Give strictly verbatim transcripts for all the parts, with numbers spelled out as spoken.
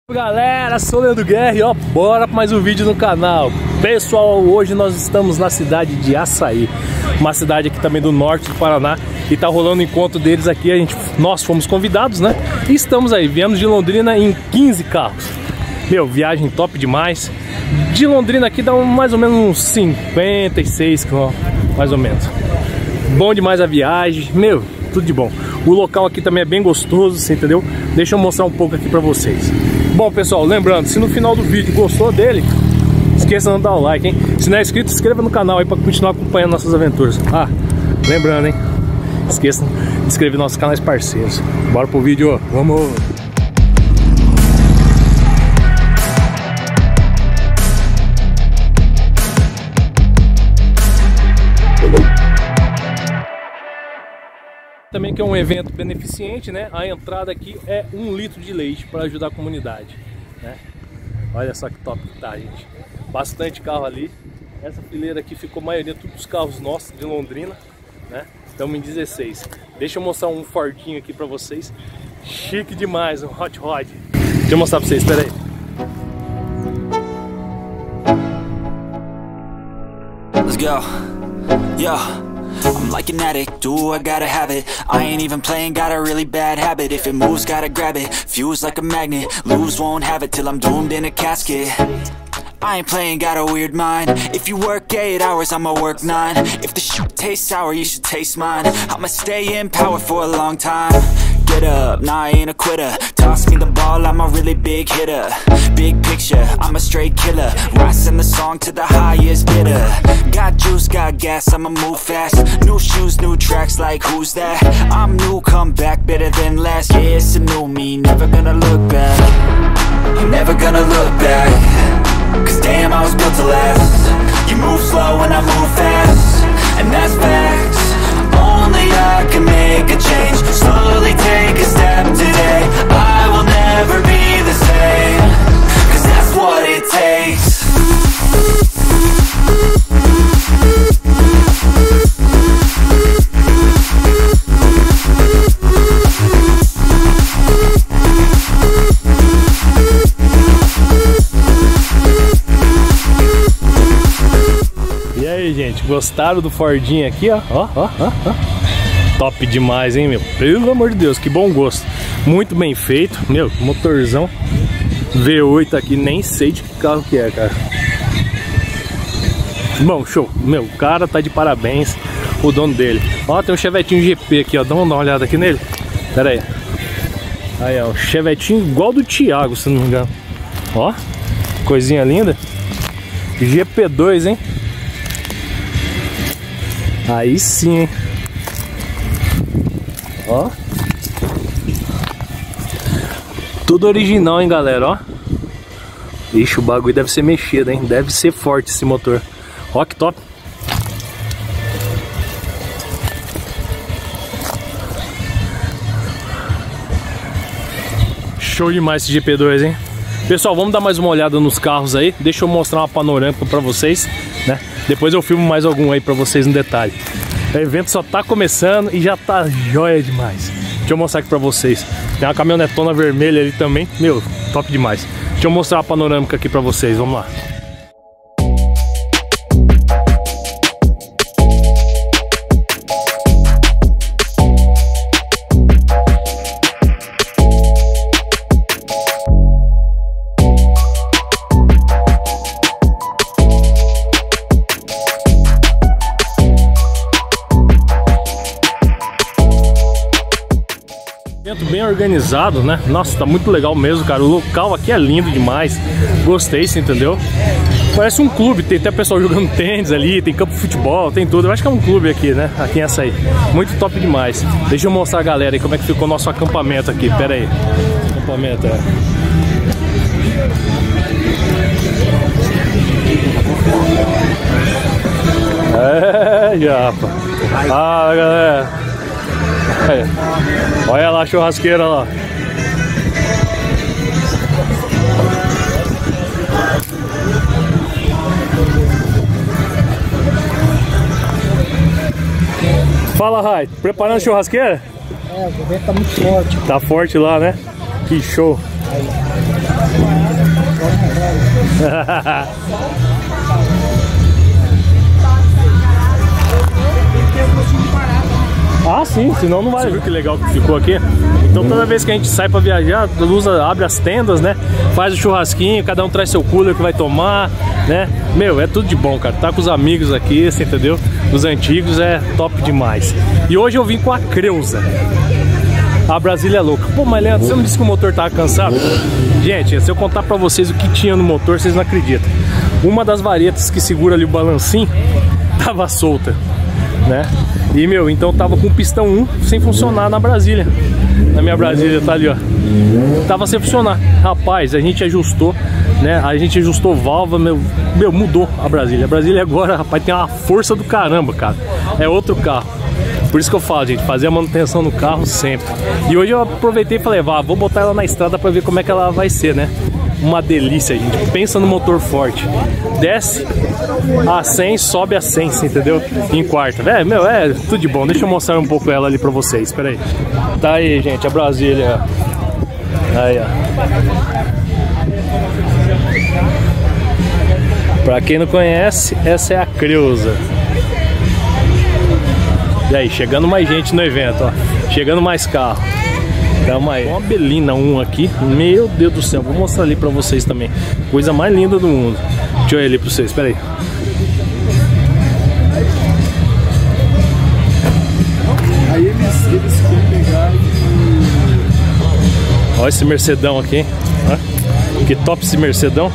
Galera, sou o Leandro Guerra e ó, bora para mais um vídeo no canal. Pessoal, hoje nós estamos na cidade de Açaí, uma cidade aqui também do norte do Paraná, e tá rolando o encontro deles aqui. A gente, nós fomos convidados, né? E estamos aí, viemos de Londrina em quinze carros. Meu, viagem top demais. De Londrina aqui dá um, mais ou menos uns cinquenta e seis quilômetros, mais ou menos. Bom demais a viagem, meu, tudo de bom. O local aqui também é bem gostoso, você entendeu? Deixa eu mostrar um pouco aqui pra vocês. Bom, pessoal, lembrando, se no final do vídeo gostou dele, esqueça de dar o like, hein? Se não é inscrito, se inscreva no canal aí pra continuar acompanhando nossas aventuras. Ah, lembrando, hein? Esqueça de se inscrever nos nossos canais parceiros. Bora pro vídeo, vamos! Também que é um evento beneficente, né? A entrada aqui é um litro de leite para ajudar a comunidade, né? Olha só que top que tá, gente. Bastante carro ali. Essa fileira aqui ficou a maioria, todos os carros nossos de Londrina, né? Estamos em dezesseis. Deixa eu mostrar um Fordinho aqui para vocês. Chique demais, um Hot Rod. Deixa eu mostrar para vocês, espera aí. Let's go. Yeah. I'm like an addict, do I gotta have it. I ain't even playing, got a really bad habit. If it moves, gotta grab it, fuse like a magnet. Lose, won't have it till I'm doomed in a casket. I ain't playing, got a weird mind. If you work eight hours, I'ma work nine. If the shit tastes sour, you should taste mine. I'ma stay in power for a long time. Get up, nah, I ain't a quitter. Toss me the ball, I'm a really big hitter. Big picture, I'm a straight killer. Rising the song to the highest bidder. Got juice, got gas, I'ma move fast. New shoes, new tracks, like who's that? I'm new, come back, better than last. Yeah, it's a new me, never gonna look back. You're never gonna look back. Cause damn, I was built to last. You move slow and I move fast. And that's facts. Only I can make a change. Slowly take a step today. I will never be the same. Cause that's what it takes. E aí, gente, gostaram do Fordinho aqui, ó? Ó, ó, ó, ó. Top demais, hein, meu? Pelo amor de Deus, que bom gosto. Muito bem feito, meu, motorzão V oito aqui, nem sei de que carro que é, cara. Bom, show. Meu, o cara tá de parabéns, o dono dele. Ó, tem um Chevetinho G P aqui, ó. Dá uma olhada aqui nele. Pera aí. Aí, ó, um Chevetinho igual do Thiago, se não me engano. Ó, coisinha linda. G P dois, hein? Aí sim, hein? Ó, tudo original, hein, galera, ó. Ixi, o bagulho deve ser mexido, hein? Deve ser forte esse motor. Ó, que top. Show demais esse G P dois, hein? Pessoal, vamos dar mais uma olhada nos carros aí. Deixa eu mostrar uma panorâmica pra vocês, né? Depois eu filmo mais algum aí pra vocês no detalhe. O evento só tá começando e já tá joia demais. Deixa eu mostrar aqui pra vocês. Tem uma caminhonetona vermelha ali também. Meu, top demais. Deixa eu mostrar a panorâmica aqui pra vocês. Vamos lá. Bem organizado, né? Nossa, tá muito legal mesmo, cara. O local aqui é lindo demais. Gostei, você entendeu? Parece um clube, tem até pessoal jogando tênis ali, tem campo de futebol, tem tudo. Eu acho que é um clube aqui, né? Aqui em Açaí. Muito top demais. Deixa eu mostrar a galera aí como é que ficou o nosso acampamento aqui. Pera aí. Acampamento, é. É, japa. Ah, galera. Aí. Olha lá a churrasqueira lá. Fala, Rai, preparando a churrasqueira? É, o vento tá muito forte. Tá forte lá, né? Que show. Ah, sim, senão não vai. Você viu que legal que ficou aqui? Então toda vez que a gente sai pra viajar, usa, abre as tendas, né? Faz o churrasquinho, cada um traz seu cooler que vai tomar, né? Meu, é tudo de bom, cara. Tá com os amigos aqui, você entendeu? Os antigos é top demais. E hoje eu vim com a Creuza. A Brasília é louca. Pô, mas Leandro, você não disse que o motor tava cansado? Gente, se eu contar pra vocês o que tinha no motor, vocês não acreditam. Uma das varetas que segura ali o balancinho tava solta, né? E, meu, então tava com o pistão um sem funcionar na Brasília. Na minha Brasília, tá ali, ó. Tava sem funcionar. Rapaz, a gente ajustou, né? A gente ajustou válvula, meu, meu, mudou a Brasília. A Brasília agora, rapaz, tem uma força do caramba, cara. É outro carro. Por isso que eu falo, gente, fazer a manutenção no carro sempre. E hoje eu aproveitei e falei, vá, vou botar ela na estrada pra ver como é que ela vai ser, né? Uma delícia, gente. Pensa no motor forte. Desce a cem, sobe a cem, entendeu? Em quarta. É, meu, é tudo de bom. Deixa eu mostrar um pouco ela ali pra vocês. Espera aí. Tá aí, gente, a Brasília. Aí, ó. Pra quem não conhece, essa é a Creuza. E aí, chegando mais gente no evento, ó. Chegando mais carro. Calma aí. Uma Belina um aqui. Meu Deus do céu. Vou mostrar ali pra vocês também. Coisa mais linda do mundo. Deixa eu ir ali pra vocês. Espera aí. Aí eles, eles vão pegar e... Olha esse Mercedão aqui, hein? Que top esse Mercedão.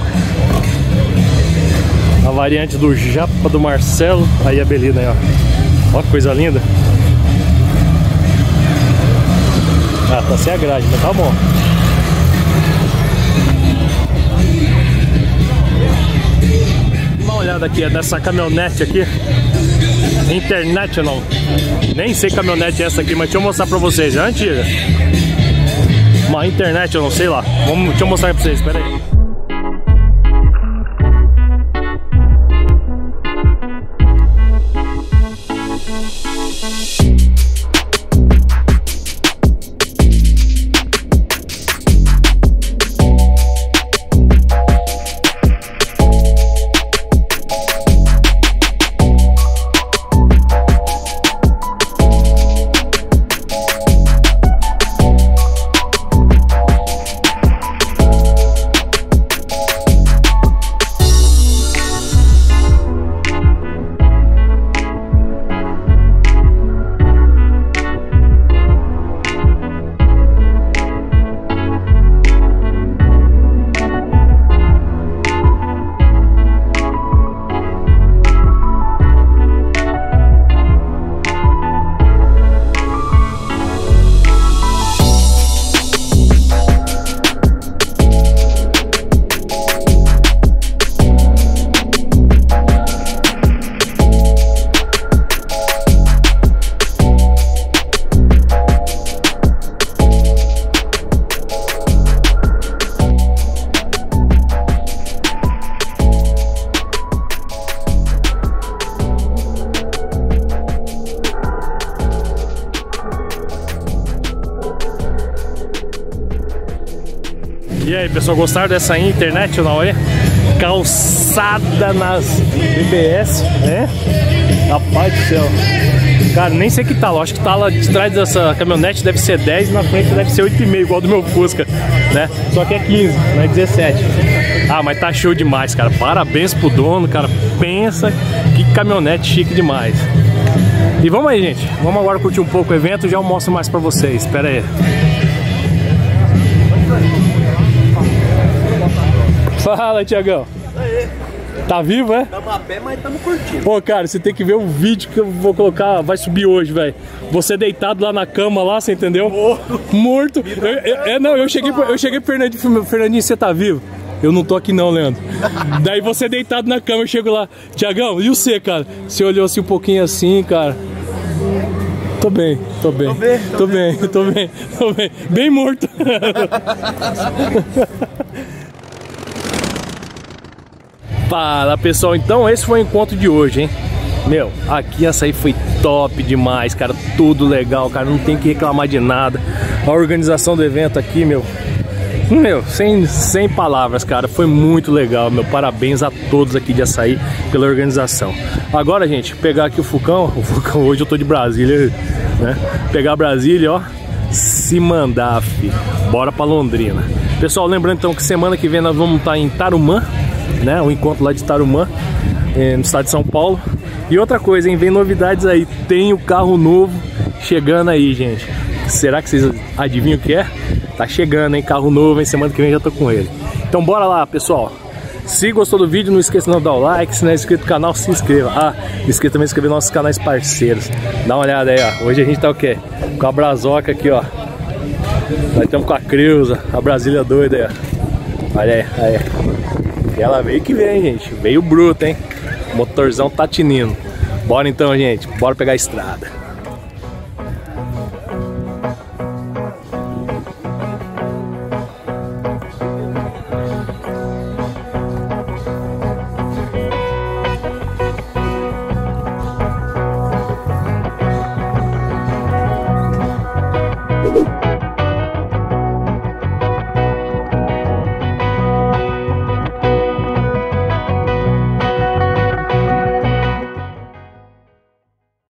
A variante do Japa do Marcelo. Aí a Belina aí, ó. Ó que coisa linda. Ah, tá sem a grade, mas tá bom. Dá uma olhada aqui, é dessa caminhonete aqui. International. Nem sei que caminhonete é essa aqui, mas deixa eu mostrar pra vocês. É antiga. Uma internet, eu não sei lá. Vamos, deixa eu mostrar pra vocês, espera aí. E aí, pessoal, gostaram dessa internet ou não? Olha, calçada nas B B S, né? Rapaz do céu. Cara, nem sei que tá lá. Acho que tá lá de trás dessa caminhonete deve ser dez e na frente deve ser oito e meio, igual do meu Fusca, né? Só que é quinze, não é dezessete. Ah, mas tá show demais, cara. Parabéns pro dono, cara. Pensa que caminhonete chique demais. E vamos aí, gente. Vamos agora curtir um pouco o evento e já eu mostro mais pra vocês. Espera aí. Fala, Tiagão. Tá vivo, é? Tamo a pé, mas tamo curtindo. Pô, cara, você tem que ver o vídeo que eu vou colocar, vai subir hoje, velho. Você deitado lá na cama, lá, você entendeu? Morto. Morto. Eu, eu, eu, não, eu cheguei, eu cheguei pro Fernandinho, Fernandinho, você tá vivo? Eu não tô aqui não, Leandro. Daí você deitado na cama, eu chego lá. Tiagão, e você, cara? Você olhou assim um pouquinho assim, cara. Tô bem, tô bem. Tô bem, tô, tô bem, bem, tô bem, tô bem. Bem morto. Fala, pessoal, então esse foi o encontro de hoje, hein? Meu, aqui açaí foi top demais, cara, tudo legal, cara, não tem que reclamar de nada. A organização do evento aqui, meu, Meu, sem, sem palavras, cara, foi muito legal, meu, parabéns a todos aqui de Açaí pela organização. Agora, gente, pegar aqui o Fucão, o Fucão, hoje eu tô de Brasília, né, pegar Brasília, ó, se mandar, fi, bora pra Londrina. Pessoal, lembrando então que semana que vem nós vamos estar em Tarumã, né, o encontro lá de Tarumã, no estado de São Paulo. E outra coisa, hein, vem novidades aí, tem o carro novo chegando aí, gente. Será que vocês adivinham o que é? Tá chegando, hein? Carro novo, hein? Semana que vem já tô com ele. Então bora lá, pessoal. Se gostou do vídeo, não esqueça de dar o like. Se não é inscrito no canal, se inscreva. Ah, não esqueça também de inscrever nos nossos canais parceiros. Dá uma olhada aí, ó. Hoje a gente tá o quê? Com a Brazoca aqui, ó. Nós estamos com a Creuza, a Brasília doida aí, ó. Olha aí, aí. E ela veio que vem, gente. Veio bruto, hein? O motorzão tá tinindo. Bora então, gente. Bora pegar a estrada.